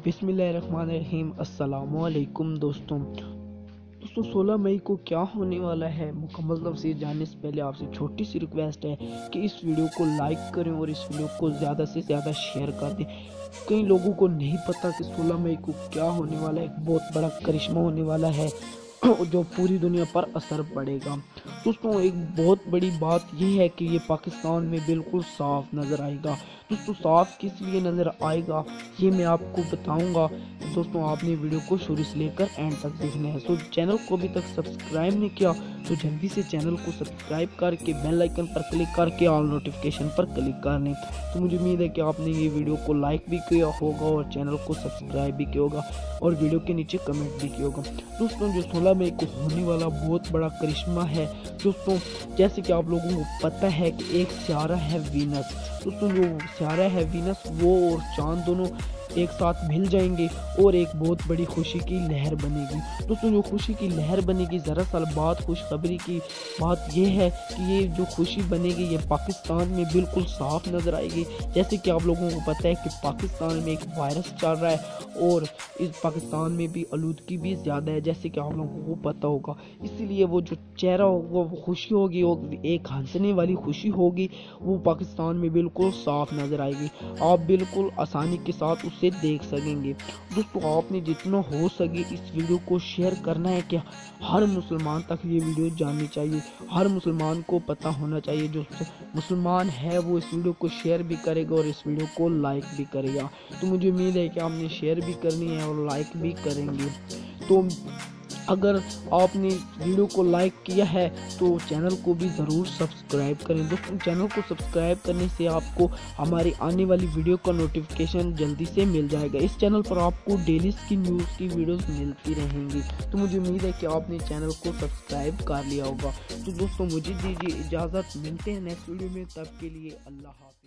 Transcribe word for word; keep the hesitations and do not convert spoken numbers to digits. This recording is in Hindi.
बिस्मिल्लाहिर्रहमानिर्रहीम। अस्सलामुअलैकुम दोस्तों दोस्तों सोलह मई को क्या होने वाला है मुकम्मल तफसीर जानने से पहले आपसे छोटी सी रिक्वेस्ट है कि इस वीडियो को लाइक करें और इस वीडियो को ज़्यादा से ज़्यादा शेयर कर दें। कई लोगों को नहीं पता कि सोलह मई को क्या होने वाला है। एक बहुत बड़ा करिश्मा होने वाला है जो पूरी दुनिया पर असर पड़ेगा। दोस्तों एक बहुत बड़ी बात यह है कि ये पाकिस्तान में बिल्कुल साफ नज़र आएगा। दोस्तों साफ किस लिए नज़र आएगा ये मैं आपको बताऊंगा। दोस्तों आपने वीडियो को शुरू से लेकर एंड तक देखना है। तो चैनल को अभी तक सब्सक्राइब नहीं किया तो जल्दी से चैनल को सब्सक्राइब करके बेल आइकन पर क्लिक करके ऑल नोटिफिकेशन पर क्लिक कर लें। तो मुझे उम्मीद है कि आपने ये वीडियो को लाइक भी किया होगा और चैनल को सब्सक्राइब भी किया होगा और वीडियो के नीचे कमेंट भी किया होगा। दोस्तों जो सोलह मई को होने वाला बहुत बड़ा करिश्मा है दोस्तों, जैसे कि आप लोगों को पता है कि एक सितारा है वीनस। दोस्तों जो सितारा है वीनस वो और चांद दोनों एक साथ मिल जाएंगे और एक बहुत बड़ी खुशी की लहर बनेगी। दोस्तों जो खुशी की लहर बनेगी, ज़रा साल बाद खुशखबरी की बात यह है कि ये जो खुशी बनेगी ये पाकिस्तान में बिल्कुल साफ नज़र आएगी। जैसे कि आप लोगों को पता है कि पाकिस्तान में एक वायरस चल रहा है और इस पाकिस्तान में भी आलूदगी भी ज़्यादा है, जैसे कि आप लोगों को पता होगा। इसीलिए वो जो चेहरा होगा वो खुशी होगी, वो एक हंसने वाली खुशी होगी, वो पाकिस्तान में बिल्कुल साफ नज़र आएगी। आप बिल्कुल आसानी के साथ उसे देख सकेंगे। दोस्तों आपने जितना हो सके इस वीडियो को शेयर करना है कि हर मुसलमान तक ये वीडियो जाननी चाहिए। हर मुसलमान को पता होना चाहिए। जो मुसलमान है वो इस वीडियो को शेयर भी करेगा और इस वीडियो को लाइक भी करेगा। तो मुझे उम्मीद है कि आपने शेयर भी करनी है और लाइक भी करेंगे। तो अगर आपने वीडियो को लाइक किया है तो चैनल को भी ज़रूर सब्सक्राइब करें। दोस्तों चैनल को सब्सक्राइब करने से आपको हमारी आने वाली वीडियो का नोटिफिकेशन जल्दी से मिल जाएगा। इस चैनल पर आपको डेली की न्यूज़ की वीडियोस मिलती रहेंगी। तो मुझे उम्मीद है कि आपने चैनल को सब्सक्राइब कर लिया होगा। तो दोस्तों मुझे दीजिए इजाज़त, मिलते हैं नेक्स्ट वीडियो में, तब के लिए अल्लाह हाफ़िज़।